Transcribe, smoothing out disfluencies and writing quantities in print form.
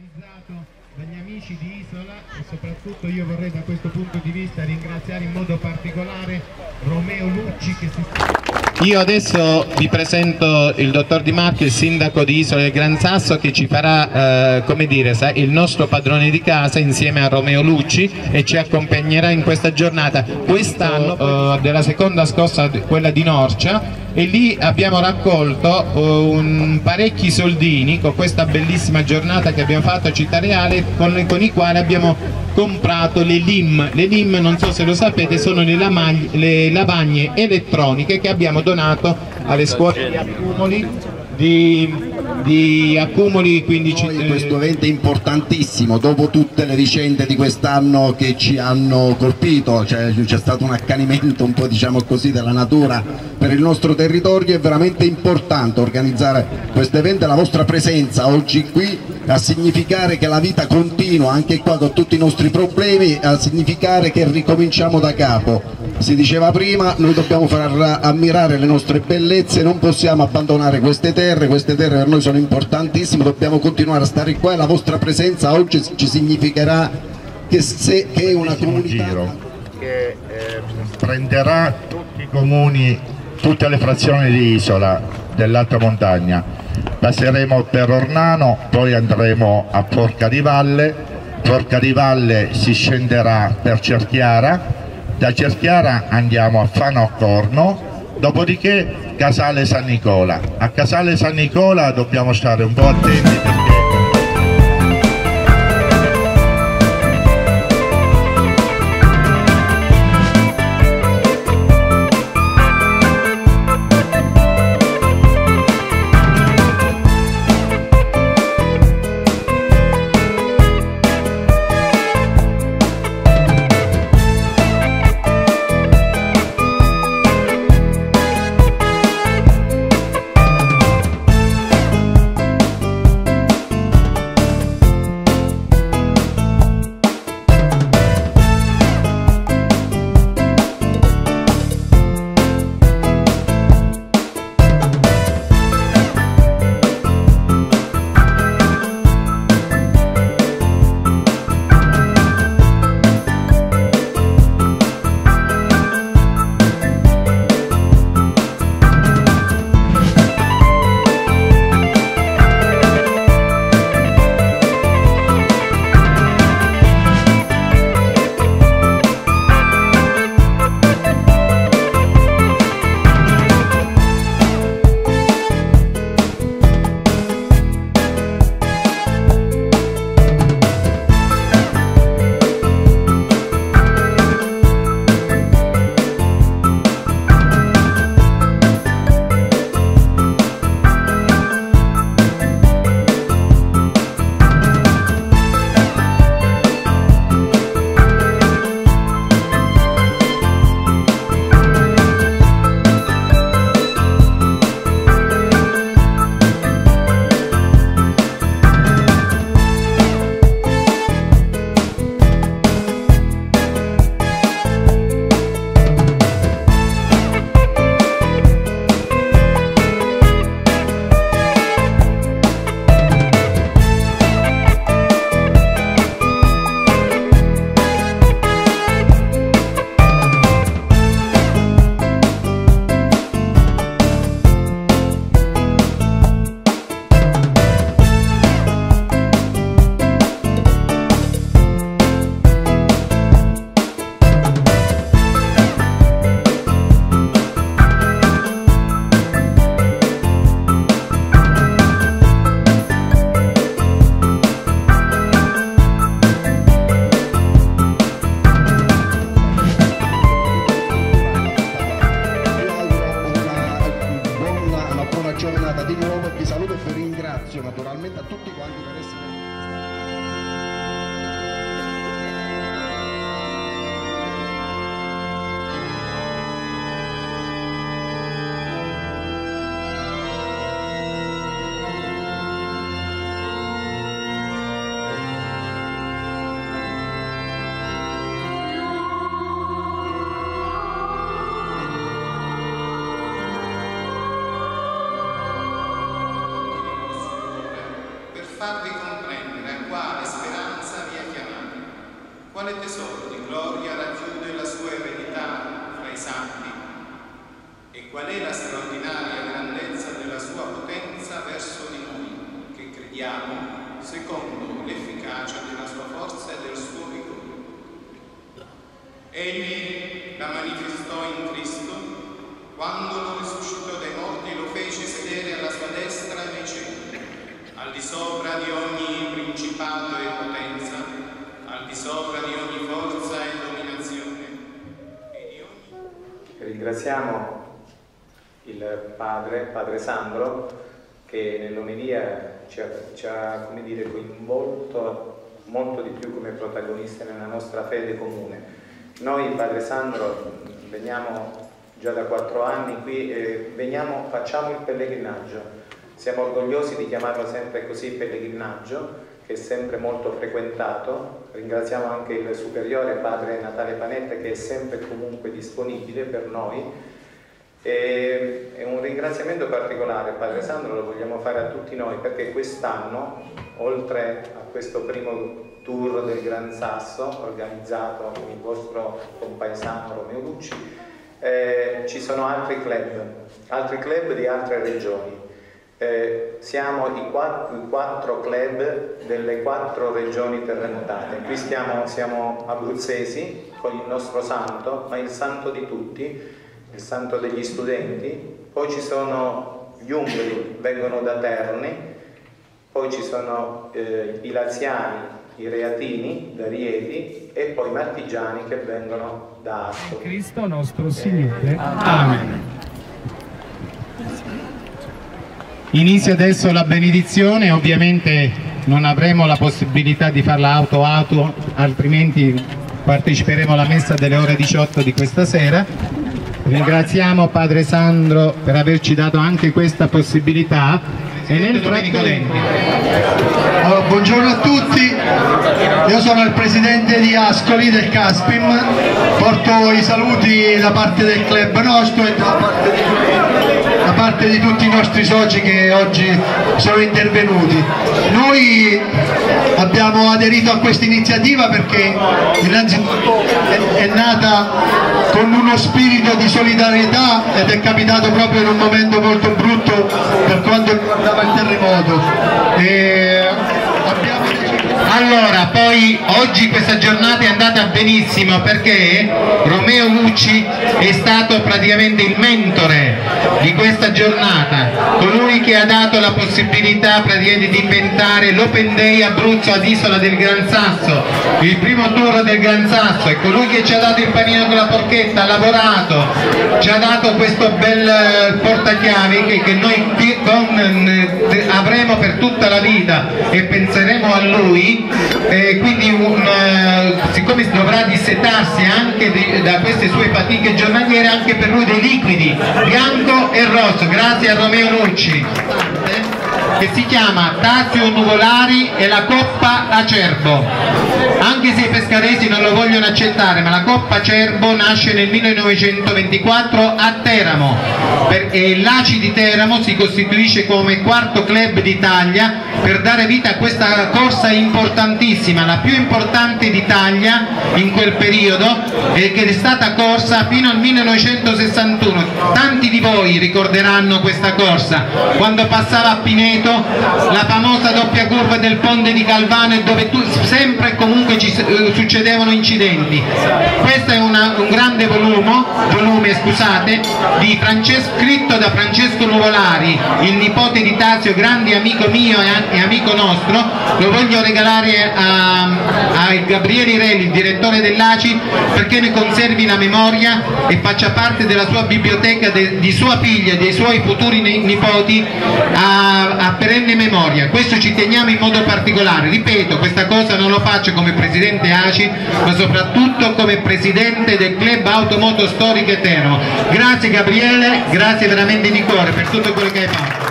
organizzato dagli amici di Isola e soprattutto io vorrei da questo punto di vista ringraziare in modo particolare Romeo Lucci che Io adesso vi presento il dottor Di Marco, il sindaco di Isola del Gran Sasso, che ci farà come dire, il nostro padrone di casa insieme a Romeo Lucci e ci accompagnerà in questa giornata quest'anno della seconda scossa, quella di Norcia, e lì abbiamo raccolto parecchi soldini con questa bellissima giornata che abbiamo fatto a Città Reale, con i quali abbiamo comprato le LIM. Le LIM, non so se lo sapete, sono le lavagne elettroniche che abbiamo donato alle scuole di Accumoli, quindi questo evento è importantissimo dopo tutte le vicende di quest'anno che ci hanno colpito, c'è stato un accanimento un po', diciamo così, della natura per il nostro territorio. È veramente importante organizzare questo evento e la vostra presenza oggi qui a significare che la vita continua anche qua con tutti i nostri problemi, a significare che ricominciamo da capo. Si diceva prima, noi dobbiamo far ammirare le nostre bellezze, non possiamo abbandonare queste terre per noi sono importantissime, dobbiamo continuare a stare qua e la vostra presenza oggi ci significherà che è una comunità che prenderà tutti i comuni, tutte le frazioni di Isola dell'Alta Montagna. Passeremo per Ornano, poi andremo a Porca di Valle si scenderà per Cerchiara, da Cerchiara andiamo a Fano a Corno, dopodiché Casale San Nicola. A Casale San Nicola dobbiamo stare un po' attenti perché giornata di nuovo, vi saluto e vi ringrazio naturalmente a tutti quanti per essere farvi comprendere a Quale tesoro di gloria racchiude la sua eredità fra i santi? E qual è la straordinaria grandezza della sua potenza verso di noi, che crediamo secondo l'efficacia della sua forza e del suo vigore? Egli la manifestò in Cristo, quando lo risuscitò dai morti e lo fece sedere alla sua destra nei cieli, al di sopra di ogni principato e potenza, al di sopra di ogni forza e dominazione e di ogni... Ringraziamo il padre Sandro, che nell'omelia ci ha come dire, coinvolto molto di più come protagonisti nella nostra fede comune. Noi, padre Sandro, veniamo già da 4 anni qui e facciamo il pellegrinaggio. Siamo orgogliosi di chiamarlo sempre così, pellegrinaggio, che è sempre molto frequentato. Ringraziamo anche il superiore, padre Natale Panetta, che è sempre e comunque disponibile per noi. E un ringraziamento particolare, padre Sandro, lo vogliamo fare a tutti noi, perché quest'anno, oltre a questo primo tour del Gran Sasso organizzato con il vostro compaesano Romeo Lucci, ci sono altri club di altre regioni. Siamo i 4 club delle 4 regioni terremotate. Qui siamo abruzzesi con il nostro santo, ma il santo di tutti, il santo degli studenti. Poi ci sono gli umbri, vengono da Terni, poi ci sono i laziani, i reatini da Rieti e poi i martigiani che vengono da Ascoli. Cristo nostro Signore. Amen. Inizia adesso la benedizione, ovviamente non avremo la possibilità di farla auto, altrimenti parteciperemo alla messa delle ore 18 di questa sera. Ringraziamo padre Sandro per averci dato anche questa possibilità. E nel frattempo... Allora, buongiorno a tutti, io sono il presidente di Ascoli del Caspim, porto i saluti da parte del club nostro e da parte di tutti i nostri soci che oggi sono intervenuti. Noi abbiamo aderito a questa iniziativa perché innanzitutto è nata con uno spirito di solidarietà ed è capitato proprio in un momento molto brutto per quanto riguardava il terremoto. Allora, poi oggi questa giornata è andata benissimo perché Romeo Lucci è stato praticamente il mentore di questa giornata, colui che ha dato la possibilità praticamente di inventare l'Open Day Abruzzo ad Isola del Gran Sasso, il primo tour del Gran Sasso, è colui che ci ha dato il panino con la porchetta, ha lavorato, ci ha dato questo bel portachiavi che noi avremo per tutta la vita e penseremo a lui. Quindi siccome dovrà dissetarsi anche da queste sue fatiche giornaliere, anche per lui dei liquidi bianco e rosso, grazie a Romeo Lucci, che si chiama Tasio Nuvolari e la Coppa Acerbo. Anche se i pescaresi non lo vogliono accettare, ma la Coppa Acerbo nasce nel 1924 a Teramo e l'ACI di Teramo si costituisce come 4º club d'Italia per dare vita a questa corsa importantissima, la più importante d'Italia in quel periodo, e che è stata corsa fino al 1961. Tanti di voi ricorderanno questa corsa, quando passava a Pineto la famosa doppia curva del ponte di Calvano, dove sempre e comunque ci succedevano incidenti. Questo è un grande volume scritto da Francesco Nuvolari, il nipote di Tasio, grande amico mio e amico nostro. Lo voglio regalare a Gabriele Irelli, il direttore dell'ACI, perché ne conservi la memoria e faccia parte della sua biblioteca di sua figlia e dei suoi futuri nipoti a perenne memoria. Questo ci teniamo in modo particolare. Ripeto, questa cosa non lo faccio come presidente ACI, ma soprattutto come presidente del Club Automoto Storiche Teramo. Grazie Gabriele, grazie veramente di cuore per tutto quello che hai fatto.